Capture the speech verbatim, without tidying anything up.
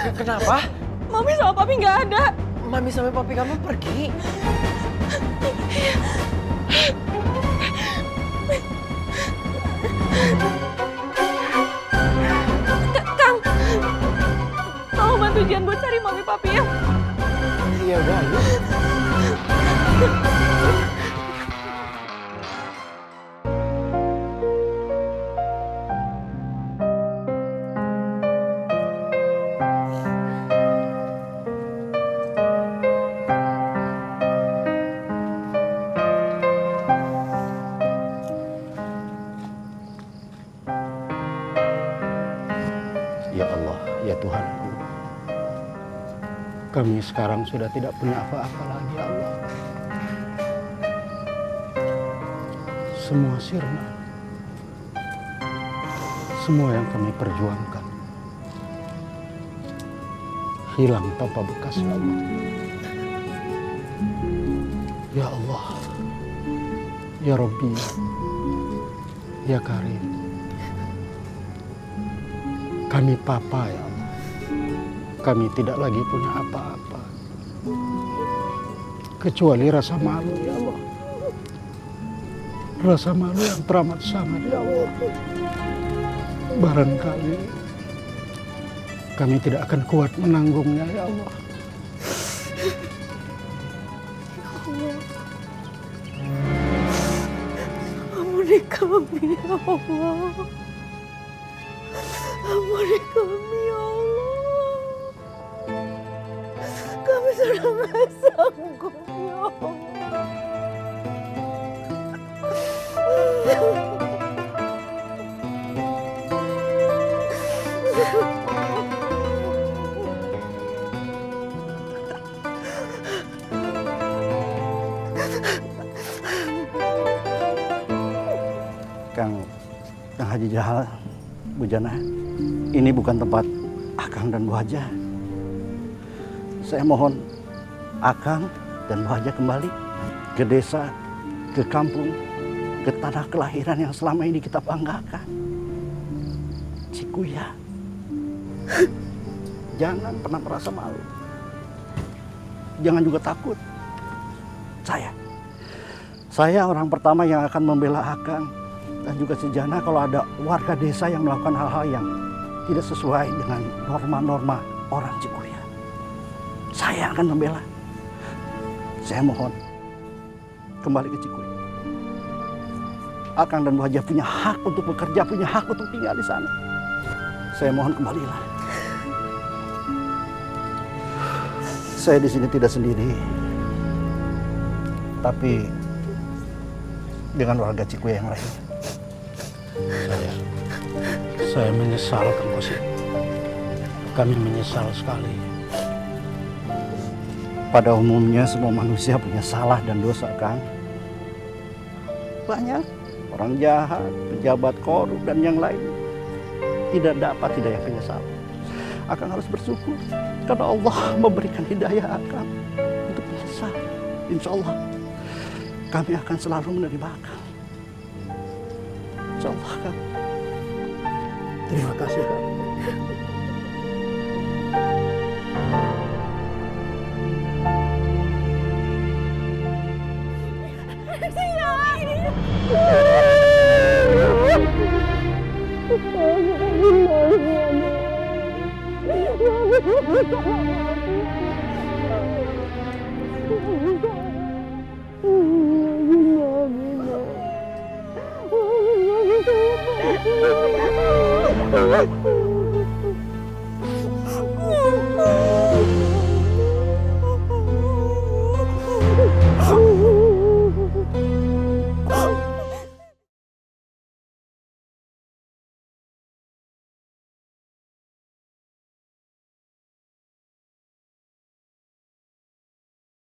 Kenapa? Mami sama papi nggak ada. Mami sama papi kamu pergi. Kang, tolong bantu Jian buat cari mami papi ya. Ya udah, ayo. Ya Allah, ya Tuhanku, kami sekarang sudah tidak punya apa-apa lagi, ya Allah. Semua sirna, semua yang kami perjuangkan, hilang tanpa bekas, ya Allah. Ya Allah, ya Rabbi, ya Karim. Kami papa, ya Allah. Kami tidak lagi punya apa-apa kecuali rasa malu, ya Allah. Rasa malu yang teramat sangat, ya Allah. Barangkali kami tidak akan kuat menanggungnya, ya Allah. Ampuni kami, ya Allah. Ampuni kami, ya Allah. Kami sudah nggak sanggup, ya Allah. Kang, Kang Haji Jahal, Bu Jana, ini bukan tempat Akang dan Bu Haja. Saya mohon Akang dan Bu Haja kembali ke desa, ke kampung, ke tanah kelahiran yang selama ini kita banggakan. Cikuya. Jangan pernah merasa malu. Jangan juga takut. Saya, saya orang pertama yang akan membela Akang dan juga si Jana kalau ada warga desa yang melakukan hal-hal yang tidak sesuai dengan norma-norma orang Cikuya. Saya akan membela. Saya mohon kembali ke Cikuya. Akang dan Bu Haja punya hak untuk bekerja, punya hak untuk tinggal di sana. Saya mohon kembalilah. Saya di sini tidak sendiri, tapi dengan warga Cikuya yang lain. Saya, saya menyesal, Kang Kosim. Kami menyesal sekali. Pada umumnya semua manusia punya salah dan dosa, Kang. Banyak orang jahat, pejabat korup dan yang lain. Tidak dapat hidayah penyesal. Akang harus bersyukur karena Allah memberikan hidayah Akang untuk menyesal. Insya Allah kami akan selalu menerima Akang. Insya Allah, Kang. Terima kasih, Kang. Oh,